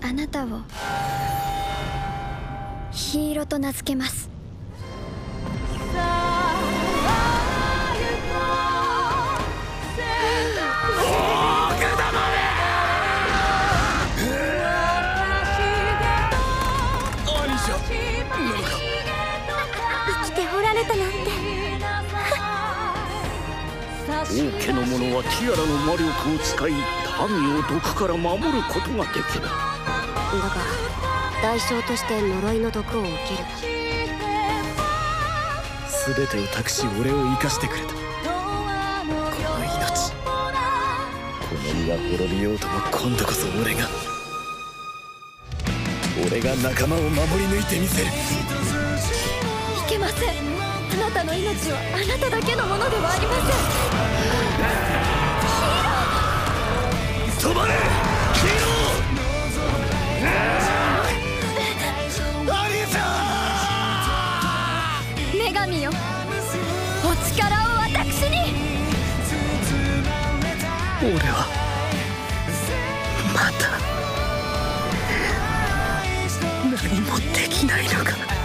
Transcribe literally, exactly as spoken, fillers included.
あなたをヒイロと名付けます。生きておられたなんて。 王家の者はティアラの魔力を使い民を毒から守ることができる。だが代償として呪いの毒を受ける。 全てを託し俺を生かしてくれた。この命、この身が滅びようとも今度こそ俺が俺が仲間を守り抜いてみせる。 いけません。あなたの命はあなただけのものではありません。 止まれヒーロー。アリサー、 女神よ、お力を私に。 俺はまだ何もできないのか。